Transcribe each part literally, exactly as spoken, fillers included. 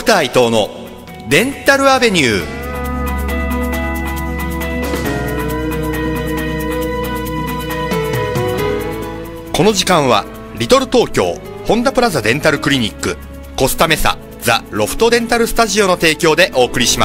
クター伊藤のデンタルアベニュー。この時間はリトル東京ホンダプラザデンタルクリニックコスタメサザ・ロフトデンタルスタジオの提供でお送りします。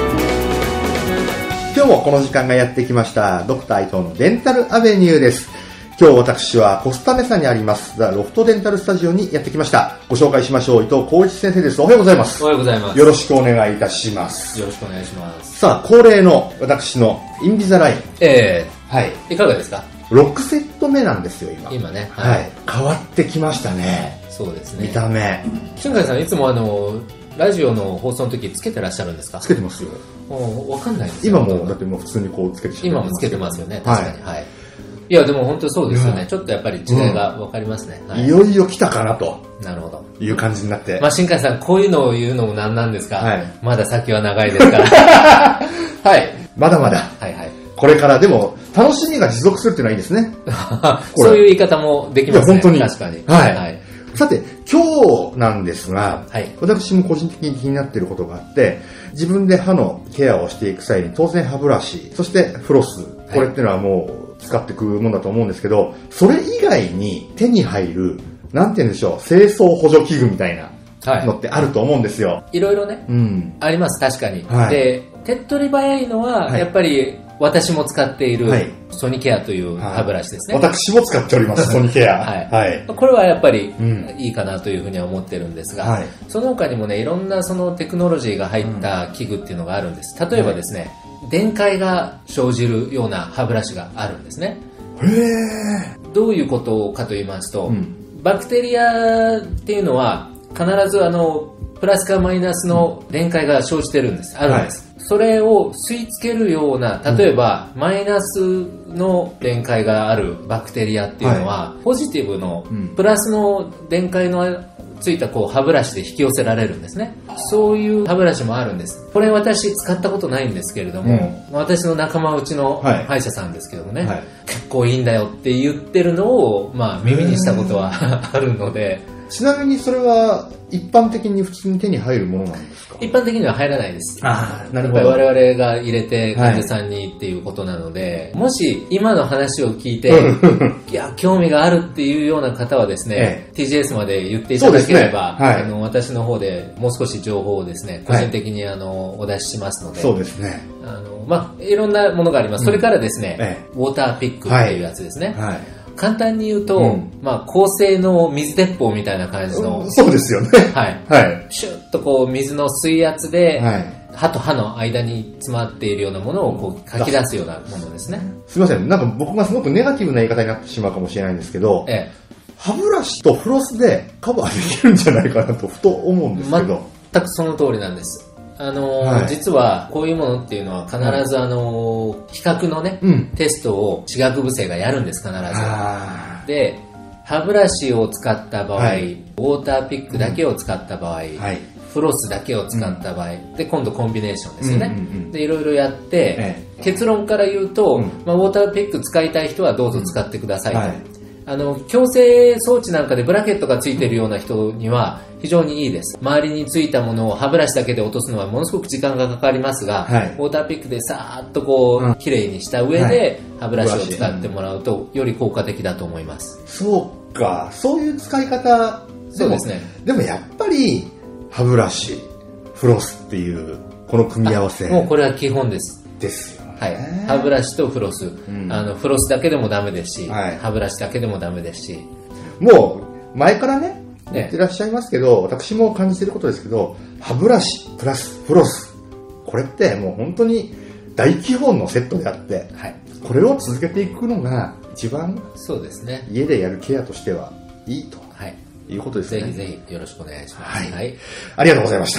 今日もこの時間がやってきました。ドクター伊藤のデンタルアベニューです。今日私はコスタメサにありますザ・ロフトデンタルスタジオにやってきました。ご紹介しましょう。伊藤浩一先生です。おはようございます。 おはようございます。 よろしくお願いいたします。 よろしくお願いします。 さあ、恒例の私のインビザライン。 ええー、はい。 いかがですか？ ろくセット目なんですよ、今。 今ね。 はい。はい、変わってきましたね。 そうですね。 見た目。 新海さん、いつもあの、ラジオの放送の時つけてらっしゃるんですか？ つけてますよ。 もうわかんないですよ。今も、だってもう普通にこうつけてしま今もつけてますよね、確かに。はい。はい、いや、でも本当そうですよね。ちょっとやっぱり違いがわかりますね、 うんはい。いよいよ来たかなと。 なるほど。 いう感じになって。 まあ、新海さん、こういうのを言うのもなんなんですか？ はい。 まだ先は長いですから。はい。 まだまだ。 はいはい。 これからでも、楽しみが持続するっていうのはいいですね。 そういう言い方もできますね。 いや、本当に。 確かに。 はい。はい、さて、今日なんですが、はい、私も個人的に気になっていることがあって、自分で歯のケアをしていく際に当然歯ブラシ、そしてフロス、これっていうのはもう使っていくものだと思うんですけど、それ以外に手に入る、なんて言うんでしょう、清掃補助器具みたいなのってあると思うんですよ。はい、 いろいろね、 うん、 あります、確かに。 はい、で、 手っ取り早いのは、はい、やっぱり、私も使っているソニケアという歯ブラシですね。 はい、私も使っております、ソニケア。はい。はい、 これはやっぱりいいかなというふうには思ってるんですが、はい、その他にもね、いろんなそのテクノロジーが入った器具っていうのがあるんです。例えばですね、はい、電解が生じるような歯ブラシがあるんですね。 へー。 どういうことかと言いますと、うん、バクテリアっていうのは必ずあの、プラスかマイナスの電解が生じてるんです。あるんです。はい、それを吸い付けるような、例えば、うん、マイナスの電解があるバクテリアっていうのは、はい、ポジティブの、プラスの電解のついたこう歯ブラシで引き寄せられるんですね。そういう歯ブラシもあるんです。これ私使ったことないんですけれども、うん、私の仲間内の歯医者さんですけどもね、はい、結構いいんだよって言ってるのを、まあ、耳にしたことはあるので。 ちなみにそれは一般的に普通に手に入るものなんですか？ 一般的には入らないです。 ああ、なるほど。 我々が入れて患者さんにっていうことなので、はい、もし今の話を聞いて、いや、興味があるっていうような方はですね、ええ、ティージェーエス まで言っていただければ、ねはい、あの私の方でもう少し情報をですね、個人的にあのお出ししますので、 そうですね。 あの、まあ、いろんなものがあります。うん、それからですね、ええ、ウォーターピックっていうやつですね。はいはい簡単に言うと、うん、まあ、高性能水鉄砲みたいな感じの。 うん、そうですよね。 はい。はい。シュッとこう、水の水圧で、はい、歯と歯の間に詰まっているようなものをこう、書き出すようなものですね。 すいません。なんか僕がすごくネガティブな言い方になってしまうかもしれないんですけど、ええ、歯ブラシとフロスでカバーできるんじゃないかなと、ふと思うんですけど。 全くその通りなんです。あのーはい、実はこういうものっていうのは必ずあのー、比較のね、うん、テストを歯学部生がやるんです、必ず。で、歯ブラシを使った場合、はい、ウォーターピックだけを使った場合、はい、フロスだけを使った場合、うん、で、今度コンビネーションですよね。うんうんうん、で、いろいろやって、ええ、結論から言うと、うんまあ、ウォーターピック使いたい人はどうぞ使ってくださいと。うんはいあの、矯正装置なんかでブラケットがついているような人には非常にいいです。周りについたものを歯ブラシだけで落とすのはものすごく時間がかかりますが、はい、ウォーターピックでさーっとこう、綺麗にした上で歯ブラシを使ってもらうとより効果的だと思います。 そうか、そういう使い方。 そうですね。 でもやっぱり歯ブラシ、フロスっていうこの組み合わせ。 もうこれは基本です。 ですよ。 はい、歯ブラシとフロス、うん、あのフロスだけでもダメですし、はい、歯ブラシだけでもダメですしもう前からね言ってらっしゃいますけど、ね、私も感じていることですけど歯ブラシプラスフロスこれってもう本当に大基本のセットであって、はい、これを続けていくのが一番そうですね家でやるケアとしてはいいと、はい、いうことですね。 ぜひぜひよろしくお願いします、 はいはい、ありがとうございました。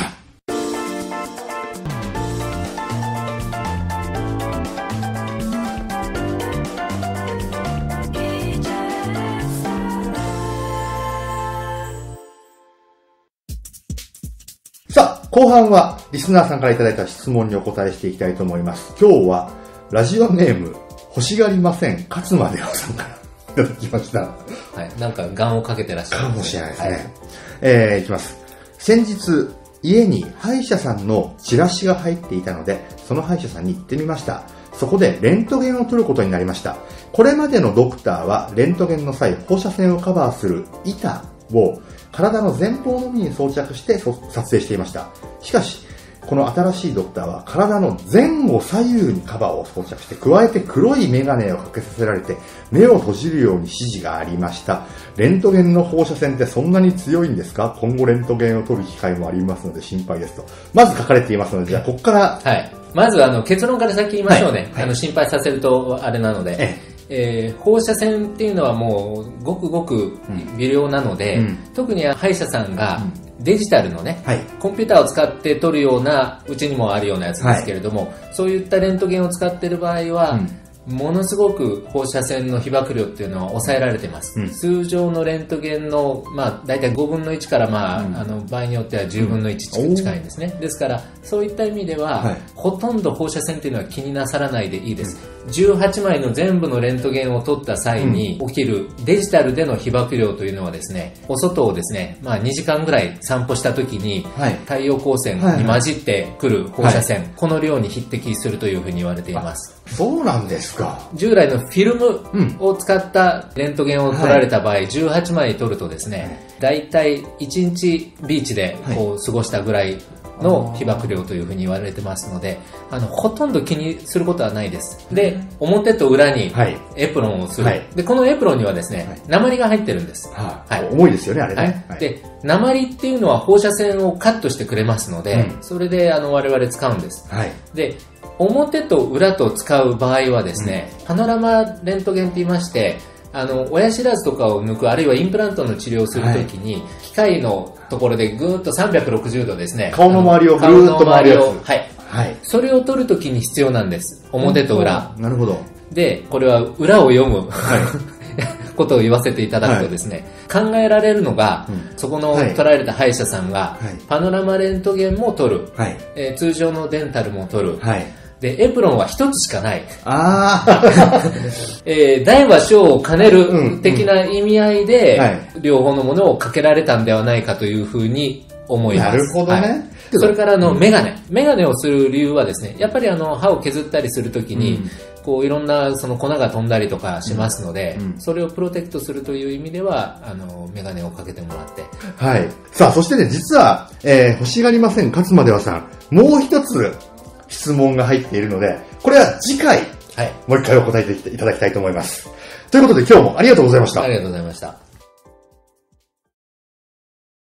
後半はリスナーさんからいただいた質問にお答えしていきたいと思います。今日はラジオネーム欲しがりません勝間でおさんからいただきました。はい、なんか願をかけてらっしゃる、 かもしれないですね。はい、えー、いきます。先日家に歯医者さんのチラシが入っていたので、その歯医者さんに行ってみました。そこでレントゲンを取ることになりました。これまでのドクターはレントゲンの際、放射線をカバーする板を体の前方のみに装着して撮影していました。しかし、この新しいドクターは体の前後左右にカバーを装着して、加えて黒いメガネをかけさせられて、目を閉じるように指示がありました。レントゲンの放射線ってそんなに強いんですか？今後レントゲンを取る機会もありますので心配ですと。まず書かれていますので、じゃあここから。 はい。まずあの結論から先言いましょうね。はいはい、あの心配させるとあれなので。えええー、放射線っていうのはもうごくごく微量なので、うん、特に歯医者さんがデジタルのね、はい、コンピューターを使って撮るような、うちにもあるようなやつですけれども、はい、そういったレントゲンを使っている場合は、うんものすごく放射線の被曝量っていうのは抑えられてます。うん、通常のレントゲンの、まあ、だいたいごぶんのいちからまあ、うん、あの、場合によってはじゅうぶんのいち近いんですね。うん、ですから、そういった意味では、はい、ほとんど放射線っていうのは気になさらないでいいです。うん、じゅうはちまいの全部のレントゲンを撮った際に起きるデジタルでの被曝量というのはですね、お外をですね、まあにじかんぐらい散歩した時に、はい、太陽光線に混じってくる放射線、はい、この量に匹敵するというふうに言われています。 そうなんですか。 従来のフィルムを使ったレントゲンを撮られた場合、はい、じゅうはちまい撮るとですね、だいたいいちにちビーチでこう過ごしたぐらいの被曝量というふうに言われてますので、あの、ほとんど気にすることはないです。で、表と裏にエプロンをする。はい、で、このエプロンにはですね、はい、鉛が入ってるんです。 はあ、はい、重いですよね、あれね。 はい、で、鉛っていうのは放射線をカットしてくれますので、うん、それであの我々使うんです。はい、で、表と裏と使う場合はですね、うん、パノラマレントゲンって言いまして、あの、親知らずとかを抜く、あるいはインプラントの治療をするときに、はい、機械のところでぐーっとさんびゃくろくじゅうどですね。 顔の周りをぐーっと回るやつ。 はい。はい。それを取るときに必要なんです。表と裏。 なるほど。 で、これは裏を読む、はい、ことを言わせていただくとですね、はい、考えられるのが、うん、そこの取られた歯医者さんが、はい、パノラマレントゲンも取る、はいえー、通常のデンタルも取る、はいで、エプロンは一つしかない。ああ。えー、大は小を兼ねる的な意味合いで、うんうんはい、両方のものをかけられたんではないかというふうに思います。 なるほどね。はい、 それからあの、メガネ。メガネをする理由はですね、やっぱりあの、歯を削ったりするときに、うん、こういろんなその粉が飛んだりとかしますので、うんうん、それをプロテクトするという意味では、あの、メガネをかけてもらって。 はい。さあ、そしてね、実は、えー、欲しがりません、勝間ではさん、もう一つ、質問が入っているので、これは次回、はい、もう一回お答えいただきたいと思います。ということで今日もありがとうございました。 ありがとうございました。